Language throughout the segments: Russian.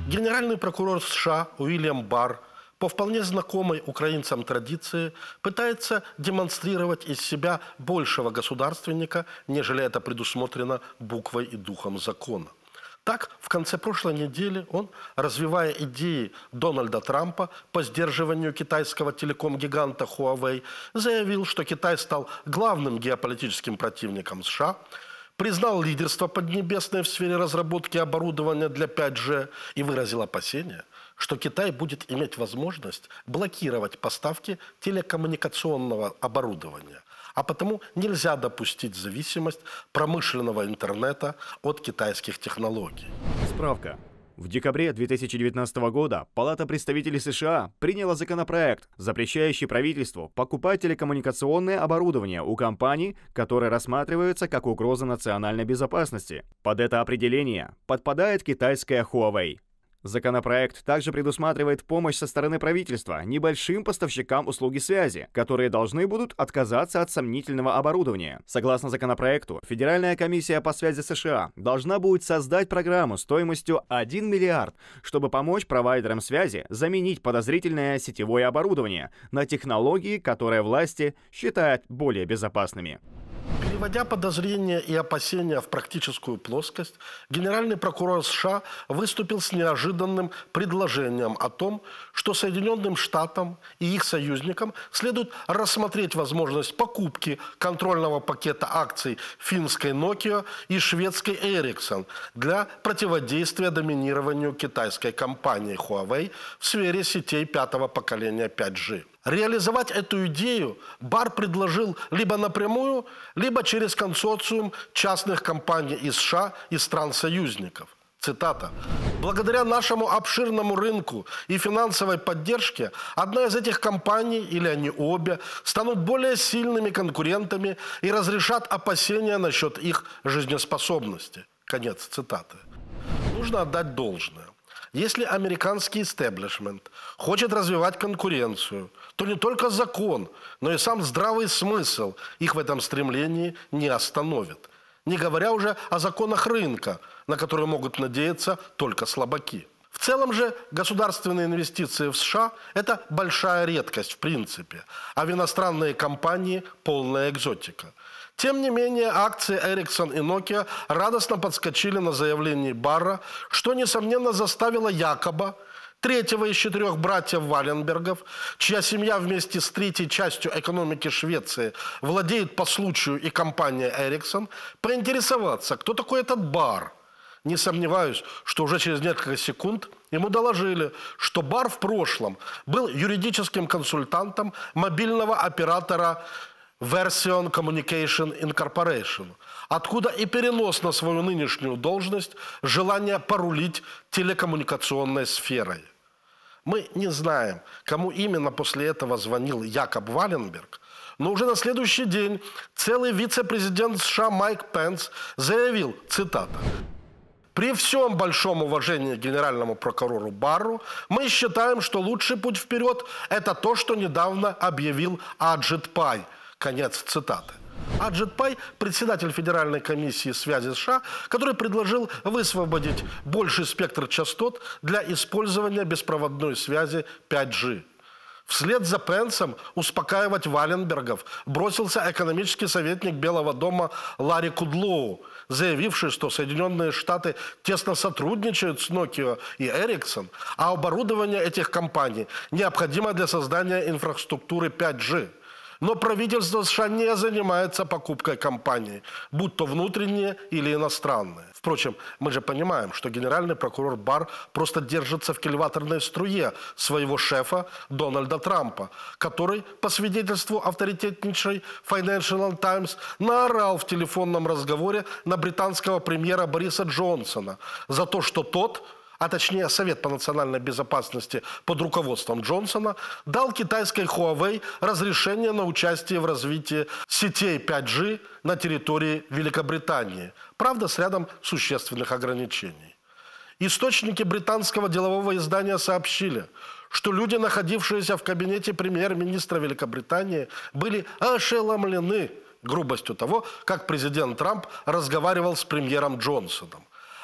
Генеральный прокурор США Уильям Барр по вполне знакомой украинцам традиции пытается демонстрировать из себя большего государственника, нежели это предусмотрено буквой и духом закона. Так, в конце прошлой недели он, развивая идеи Дональда Трампа по сдерживанию китайского телеком-гиганта Huawei, заявил, что Китай стал главным геополитическим противником США, признал лидерство Поднебесной в сфере разработки оборудования для 5G и выразил опасения, что Китай будет иметь возможность блокировать поставки телекоммуникационного оборудования. А потому нельзя допустить зависимость промышленного интернета от китайских технологий. Справка. В декабре 2019 года Палата представителей США приняла законопроект, запрещающий правительству покупать телекоммуникационное оборудование у компаний, которые рассматриваются как угроза национальной безопасности. Под это определение подпадает китайская Huawei. Законопроект также предусматривает помощь со стороны правительства небольшим поставщикам услуги связи, которые должны будут отказаться от сомнительного оборудования. Согласно законопроекту, Федеральная комиссия по связи США должна будет создать программу стоимостью 1 миллиард, чтобы помочь провайдерам связи заменить подозрительное сетевое оборудование на технологии, которые власти считают более безопасными. Переводя подозрения и опасения в практическую плоскость, генеральный прокурор США выступил с неожиданным предложением о том, что Соединенным Штатам и их союзникам следует рассмотреть возможность покупки контрольного пакета акций финской Nokia и шведской Ericsson для противодействия доминированию китайской компании Huawei в сфере сетей пятого поколения 5G. Реализовать эту идею Барр предложил либо напрямую, либо через консорциум частных компаний из США и стран-союзников. Цитата. «Благодаря нашему обширному рынку и финансовой поддержке одна из этих компаний, или они обе, станут более сильными конкурентами и разрешат опасения насчет их жизнеспособности». Конец цитаты. Нужно отдать должное. Если американский истеблишмент хочет развивать конкуренцию, то не только закон, но и сам здравый смысл их в этом стремлении не остановит. Не говоря уже о законах рынка, на которые могут надеяться только слабаки. В целом же государственные инвестиции в США – это большая редкость в принципе, а в иностранные компании – полная экзотика. Тем не менее, акции Ericsson и Nokia радостно подскочили на заявление Барра, что, несомненно, заставило Якоба, третьего из 4 братьев Валенбергов, чья семья вместе с третьей частью экономики Швеции владеет по случаю и компания Ericsson, поинтересоваться, кто такой этот Барр. Не сомневаюсь, что уже через несколько секунд ему доложили, что Барр в прошлом был юридическим консультантом мобильного оператора Version Communication Incorporation, откуда и перенос на свою нынешнюю должность желание порулить телекоммуникационной сферой. Мы не знаем, кому именно после этого звонил Якоб Валенберг, но уже на следующий день целый вице-президент США Майк Пенс заявил, цитата, «При всем большом уважении к генеральному прокурору Барру мы считаем, что лучший путь вперед – это то, что недавно объявил Аджит Пай». Конец цитаты. Аджит Пай – председатель Федеральной комиссии связи США, который предложил высвободить больший спектр частот для использования беспроводной связи 5G. Вслед за Пенсом успокаивать Валенбергов бросился экономический советник Белого дома Ларри Кудлоу, заявивший, что Соединенные Штаты тесно сотрудничают с Nokia и Ericsson, а оборудование этих компаний необходимо для создания инфраструктуры 5G. Но правительство США не занимается покупкой компаний, будь то внутренние или иностранные. Впрочем, мы же понимаем, что генеральный прокурор Барр просто держится в кильваторной струе своего шефа Дональда Трампа, который, по свидетельству авторитетнейшей Financial Times, наорал в телефонном разговоре на британского премьера Бориса Джонсона за то, что тот, а точнее Совет по национальной безопасности под руководством Джонсона, дал китайской Huawei разрешение на участие в развитии сетей 5G на территории Великобритании, правда, с рядом существенных ограничений. Источники британского делового издания сообщили, что люди, находившиеся в кабинете премьер-министра Великобритании, были ошеломлены грубостью того, как президент Трамп разговаривал с премьером Джонсоном.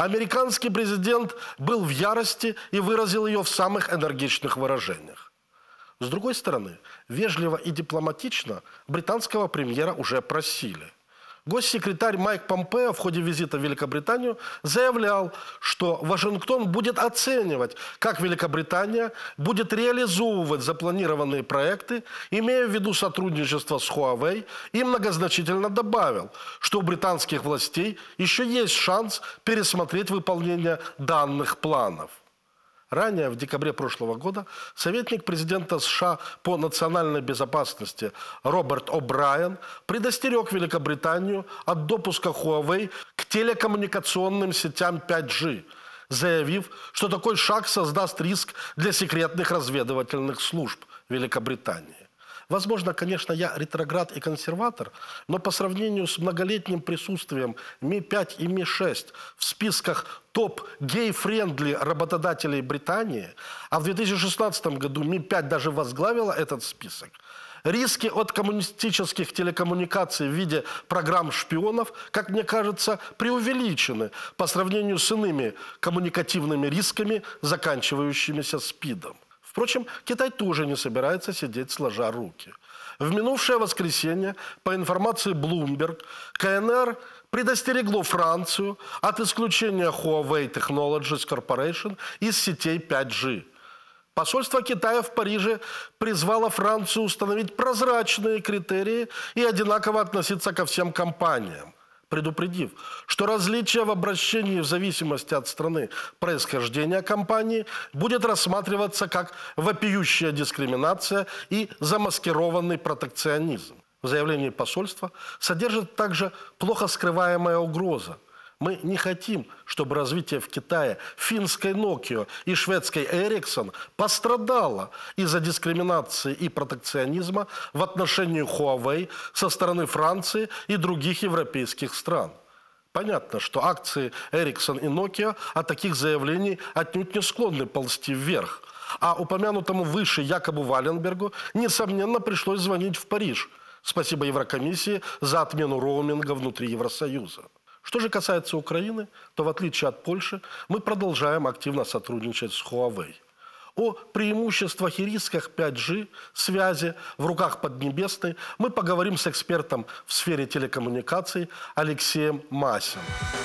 американский президент был в ярости и выразил ее в самых энергичных выражениях. С другой стороны, вежливо и дипломатично британского премьера уже просили. Госсекретарь Майк Помпео в ходе визита в Великобританию заявлял, что Вашингтон будет оценивать, как Великобритания будет реализовывать запланированные проекты, имея в виду сотрудничество с Huawei, и многозначительно добавил, что у британских властей еще есть шанс пересмотреть выполнение данных планов. Ранее, в декабре прошлого года, советник президента США по национальной безопасности Роберт О'Брайен предостерег Великобританию от допуска Huawei к телекоммуникационным сетям 5G, заявив, что такой шаг создаст риск для секретных разведывательных служб Великобритании. Возможно, конечно, я ретроград и консерватор, но по сравнению с многолетним присутствием Ми-5 и Ми-6 в списках топ-гей-френдли работодателей Британии, а в 2016 году Ми-5 даже возглавила этот список, риски от коммунистических телекоммуникаций в виде программ шпионов, как мне кажется, преувеличены по сравнению с иными коммуникативными рисками, заканчивающимися СПИДом. Впрочем, Китай тоже не собирается сидеть сложа руки. В минувшее воскресенье, по информации Bloomberg, КНР предостерегло Францию от исключения Huawei Technologies Corporation из сетей 5G. Посольство Китая в Париже призвало Францию установить прозрачные критерии и одинаково относиться ко всем компаниям, предупредив, что различие в обращении в зависимости от страны происхождения компании будет рассматриваться как вопиющая дискриминация и замаскированный протекционизм. В заявлении посольства содержит также плохо скрываемая угроза. Мы не хотим, чтобы развитие в Китае финской Nokia и шведской Ericsson пострадало из-за дискриминации и протекционизма в отношении Huawei со стороны Франции и других европейских стран. Понятно, что акции Ericsson и Nokia от таких заявлений отнюдь не склонны ползти вверх. А упомянутому выше Якобу Валенбергу, несомненно, пришлось звонить в Париж. Спасибо Еврокомиссии за отмену роуминга внутри Евросоюза. Что же касается Украины, то в отличие от Польши, мы продолжаем активно сотрудничать с Huawei. О преимуществах и рисках 5G связи в руках Поднебесной мы поговорим с экспертом в сфере телекоммуникаций Алексеем Масиным.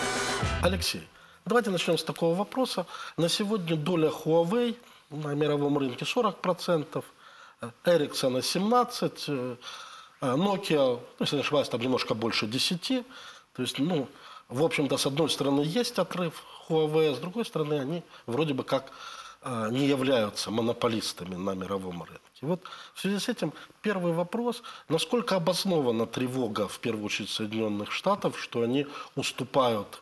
Алексей, давайте начнем с такого вопроса. На сегодня доля Huawei на мировом рынке 40%, Ericsson 17%, Nokia, если не ошибаюсь, там немножко больше 10%. То есть, в общем-то, с одной стороны есть отрыв Huawei, а с другой стороны они вроде бы как не являются монополистами на мировом рынке. Вот в связи с этим первый вопрос, насколько обоснована тревога, в первую очередь, Соединенных Штатов, что они уступают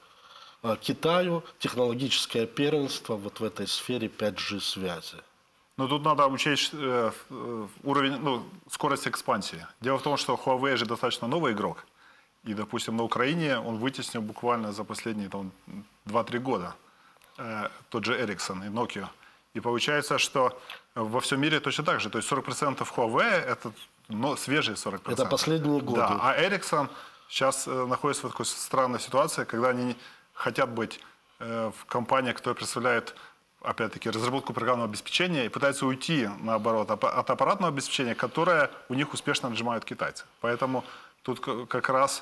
Китаю технологическое первенство вот в этой сфере 5G связи? Но тут надо учесть уровень, скорость экспансии. Дело в том, что Huawei же достаточно новый игрок. И, допустим, на Украине он вытеснил буквально за последние 2-3 года тот же Ericsson и Nokia. И получается, что во всем мире точно так же. То есть 40% Huawei – это свежие 40%. Это последние годы. Да, а Ericsson сейчас находится в такой странной ситуации, когда они хотят быть в компании, которая представляет, опять-таки, разработку программного обеспечения и пытаются уйти, наоборот, от аппаратного обеспечения, которое у них успешно отжимают китайцы. Поэтому тут как раз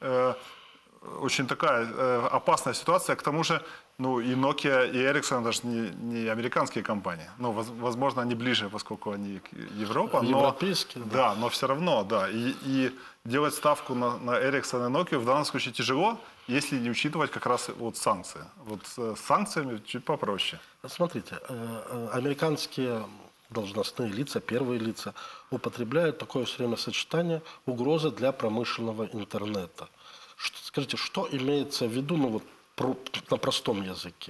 очень такая опасная ситуация. К тому же, и Nokia, и Ericsson даже не американские компании. Возможно, они ближе, поскольку они Европа. Европейские. Да, но все равно, да. И делать ставку на Ericsson и Nokia в данном случае тяжело, если не учитывать как раз санкции. С санкциями чуть попроще. Смотрите, американские должностные лица, первые лица, употребляют такое все время сочетание угрозы для промышленного интернета. Скажите, что имеется в виду на простом языке?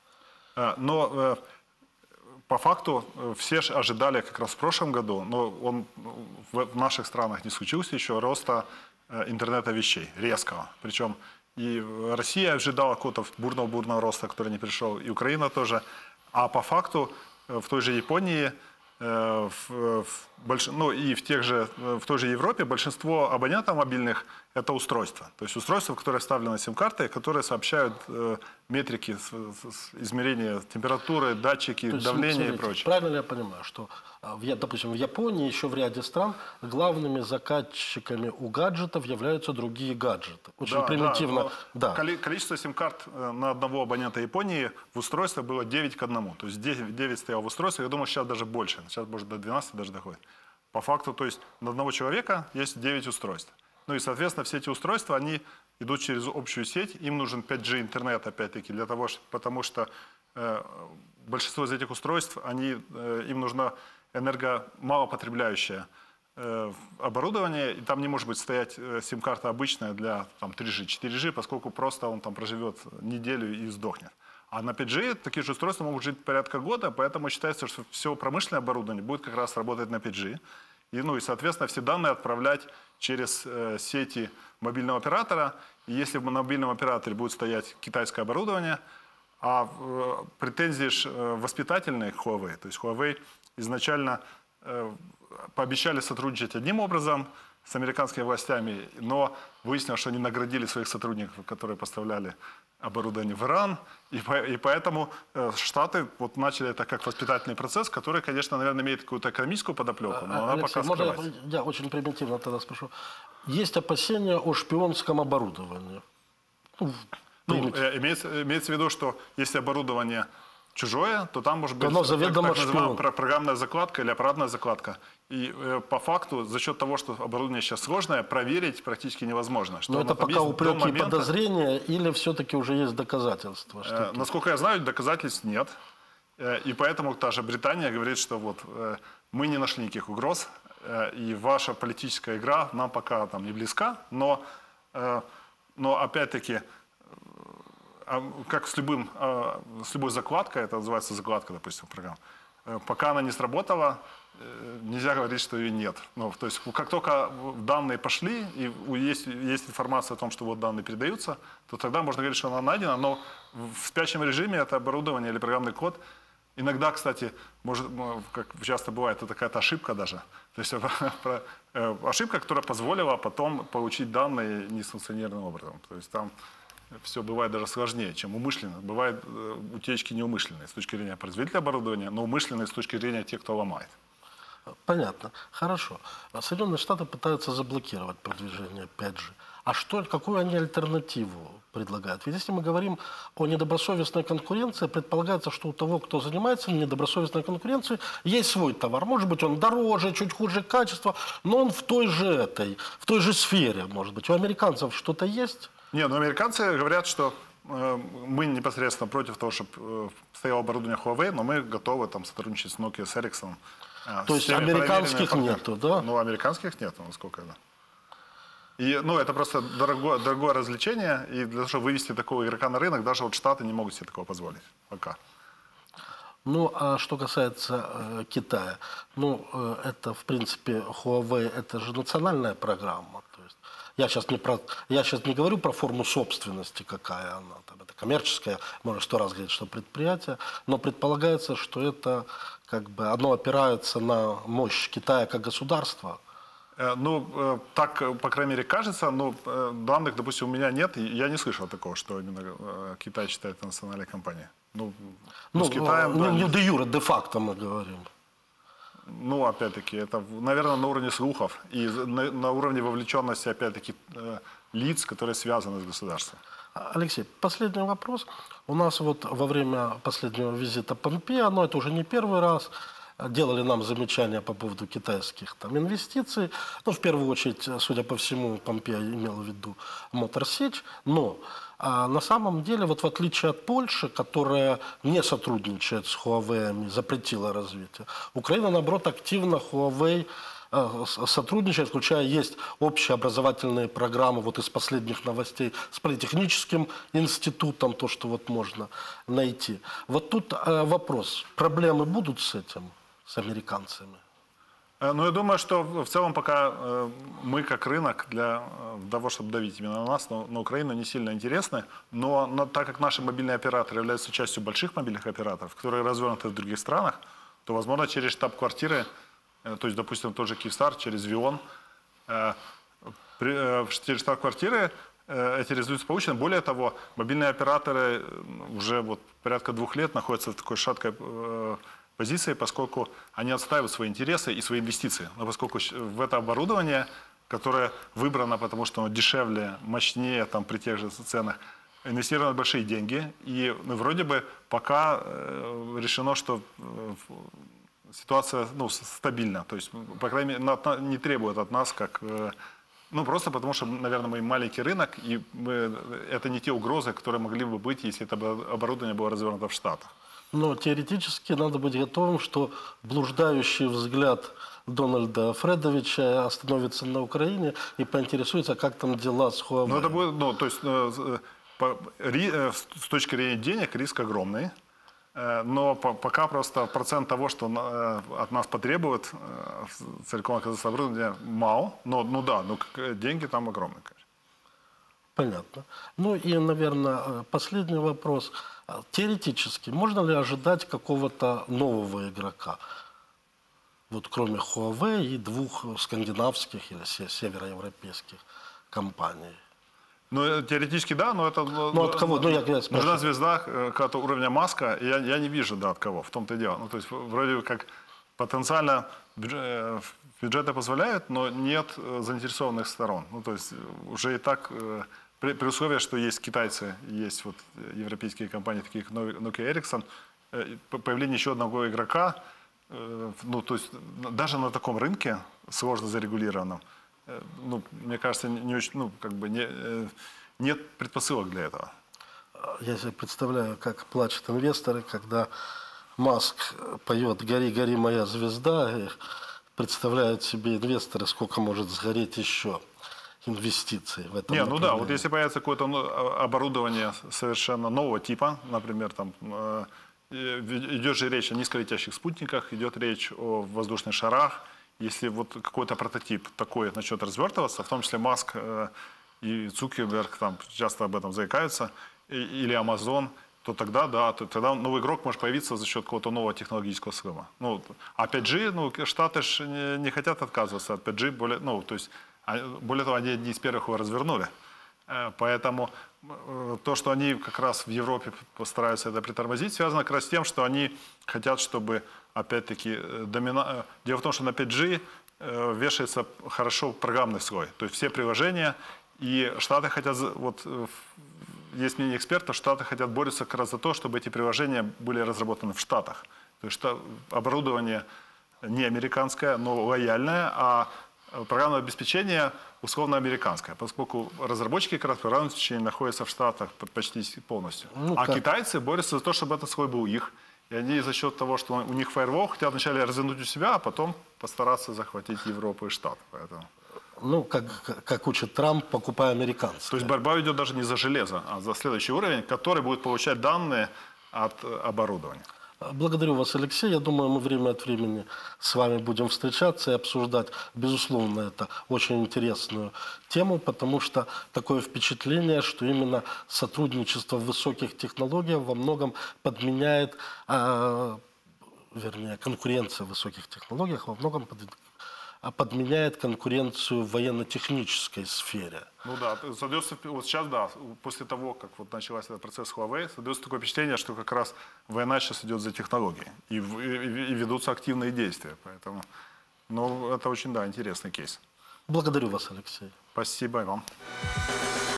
Но по факту все же ожидали как раз в прошлом году, но он в наших странах не случился еще, роста интернета вещей, резкого. Причем и Россия ожидала какого-то бурного роста, который не пришел, и Украина тоже. А по факту в той же Японии и в той же Европе большинство абонентов мобильных это устройство. То есть устройство, в которое вставлены сим-карты, которые сообщают метрики измерения температуры, датчики, давления смотрите, и прочее. Правильно ли я понимаю, что, допустим, в Японии еще в ряде стран главными заказчиками у гаджетов являются другие гаджеты? Очень примитивно. Да. Количество сим-карт на одного абонента Японии в устройстве было 9 к 1. То есть 9 стояло в устройстве. Я думаю, сейчас даже больше. Сейчас, может, до 12 даже доходит. По факту, то есть на одного человека есть 9 устройств. Ну и, соответственно, все эти устройства, они идут через общую сеть. Им нужен 5G интернет, опять-таки, потому что большинство из этих устройств, им нужно малопотребляющее оборудование, и там не может быть стоять сим-карта обычная для 3G, 4G, поскольку просто он там проживет неделю и сдохнет. А на 5G такие же устройства могут жить порядка года, поэтому считается, что все промышленное оборудование будет как раз работать на 5G. И, соответственно, все данные отправлять через сети мобильного оператора. И если в мобильном операторе будет стоять китайское оборудование, а претензии воспитательные к Huawei, то есть Huawei изначально пообещали сотрудничать одним образом с американскими властями, но выяснилось, что они наградили своих сотрудников, которые поставляли оборудование в Иран, и поэтому Штаты начали это как воспитательный процесс, который, конечно, наверное, имеет какую-то экономическую подоплеку, но она Алексей, пока скрывается. Я очень примитивно тогда спрошу. Есть опасения о шпионском оборудовании? Имеется в виду, что если оборудование чужое, то там может быть так называемая программная закладка или аппаратная закладка. И по факту, за счет того, что оборудование сейчас сложное, проверить практически невозможно. Но это пока упреки и подозрения, или все-таки уже есть доказательства? Насколько я знаю, доказательств нет. И поэтому та же Британия говорит, что мы не нашли никаких угроз, и ваша политическая игра нам пока не близка, но опять-таки, как с любой закладкой, это называется закладка, допустим, программ, пока она не сработала, нельзя говорить, что ее нет. То есть как только данные пошли, и есть информация о том, что данные передаются, то тогда можно говорить, что она найдена, но в спящем режиме это оборудование или программный код иногда, кстати, как часто бывает, это какая-то ошибка даже. То есть ошибка, которая позволила потом получить данные несанкционированным образом. То есть там все бывает даже сложнее, чем умышленно. Бывают утечки неумышленные с точки зрения производителя оборудования, но умышленные с точки зрения тех, кто ломает. Понятно. Хорошо. Соединенные Штаты пытаются заблокировать продвижение 5G. Какую они альтернативу предлагают? Ведь если мы говорим о недобросовестной конкуренции, предполагается, что у того, кто занимается недобросовестной конкуренцией, есть свой товар. Может быть, он дороже, чуть хуже качества, но он в той же сфере, может быть. У американцев что-то есть? Нет, но американцы говорят, что мы непосредственно против того, чтобы стояло оборудование Huawei, но мы готовы сотрудничать с Nokia, с Ericsson. То есть американских нету, да? Ну, американских нет, насколько это. И, это просто дорогое развлечение, и для того, чтобы вывести такого игрока на рынок, даже Штаты не могут себе такого позволить пока. А что касается Китая, это, в принципе, Huawei, это же национальная программа. То есть я сейчас не говорю про форму собственности, какая она. Это коммерческая, можно 100 раз говорить, что предприятие, но предполагается, что это оно опирается на мощь Китая как государства. Так, по крайней мере, кажется, но данных, допустим, у меня нет, и я не слышал такого, что именно Китай считает национальной компанией. С Китаем... Не де юре, де-факто мы говорим. Опять-таки, это, наверное, на уровне слухов и на уровне вовлеченности, опять-таки, лиц, которые связаны с государством. Алексей, последний вопрос. У нас во время последнего визита Помпео, но это уже не первый раз, делали нам замечания по поводу китайских инвестиций. В первую очередь, судя по всему, Помпео имел в виду Мотор Сич. Но на самом деле, в отличие от Польши, которая не сотрудничает с Huawei, запретила развитие, Украина, наоборот, активно Huawei сотрудничает, включая есть общие образовательные программы из последних новостей с политехническим институтом, то, что можно найти. Тут вопрос, проблемы будут с этим, с американцами? Я думаю, что в целом пока мы как рынок для того, чтобы давить именно на нас, на Украину, не сильно интересны. Но так как наши мобильные операторы являются частью больших мобильных операторов, которые развернуты в других странах, то, возможно, через штаб-квартиры, то есть, допустим, тот же Киевстар, через Вион, Через штаб-квартиры эти резолюции получены. Более того, мобильные операторы уже вот порядка 2 лет находятся в такой шаткой позиции, поскольку они отстаивают свои интересы и свои инвестиции. Но поскольку в это оборудование, которое выбрано, потому что оно дешевле, мощнее там, при тех же ценах, инвестированы большие деньги. И вроде бы пока решено, что ситуация стабильна. То есть, по крайней мере, не требует от нас как... просто потому что, наверное, мы маленький рынок, и это не те угрозы, которые могли бы быть, если это оборудование было развернуто в Штатах. Но теоретически надо быть готовым, что блуждающий взгляд Дональда Фредовича остановится на Украине и поинтересуется, как там дела с Huawei. Это будет, то есть, с точки зрения денег риск огромный. Но пока просто процент того, что от нас потребует целиком оказаться оборудование, мало. Но деньги там огромные, конечно. Понятно. Ну и, наверное, последний вопрос. Теоретически, можно ли ожидать какого-то нового игрока? Вот кроме Huawei и 2 скандинавских или североевропейских компаний. Теоретически да, но это... от кого? Я спрашиваю. Нужна звезда какого-то уровня Маска, и я не вижу, от кого, в том-то и дело. То есть вроде как потенциально бюджеты позволяют, но нет заинтересованных сторон. То есть уже и так, при условии, что есть китайцы, есть вот европейские компании, такие как Nokia, Ericsson, появление еще одного игрока, то есть даже на таком рынке, сложно зарегулированном, мне кажется, не очень, нет предпосылок для этого. Я себе представляю, как плачут инвесторы, когда Маск поет «Гори, гори, моя звезда», и представляют себе инвесторы, сколько может сгореть еще инвестиций в этом направлении. Вот если появится какое-то оборудование совершенно нового типа, например, там идет же речь о низколетящих спутниках, идет речь о воздушных шарах. Если вот какой-то прототип такой начнет развертываться, в том числе Маск и Цукерберг там часто об этом заикаются, или Amazon, то тогда тогда новый игрок может появиться за счет какого-то нового технологического схема. А 5G, Штаты ж не хотят отказываться от 5G, более того, они одни из первых его развернули. Поэтому то, что они как раз в Европе постараются это притормозить, связано как раз с тем, что они хотят, чтобы, опять-таки, Дело в том, что на 5G вешается хорошо программный слой. То есть все приложения, и Штаты хотят, есть мнение экспертов, Штаты хотят бороться как раз за то, чтобы эти приложения были разработаны в Штатах. То есть оборудование не американское, но лояльное, а программное обеспечение условно американское, поскольку разработчики как раз программного обеспечения находятся в Штатах почти полностью. Китайцы борются за то, чтобы этот слой был их. И они за счет того, что у них фаервол, хотят вначале развернуть у себя, а потом постараться захватить Европу и Штаты. Поэтому... как учит Трамп, покупая американцев. То есть борьба идет даже не за железо, а за следующий уровень, который будет получать данные от оборудования. Благодарю вас, Алексей. Я думаю, мы время от времени с вами будем встречаться и обсуждать. Безусловно, это очень интересную тему, потому что такое впечатление, что именно сотрудничество в высоких технологиях во многом подменяет, конкуренция в высоких технологиях во многом подменяет конкуренцию в военно-технической сфере. Создается, вот сейчас, после того, как начался этот процесс Huawei, создается такое впечатление, что как раз война сейчас идет за технологии, и ведутся активные действия. Поэтому, это очень, интересный кейс. Благодарю вас, Алексей. Спасибо и вам.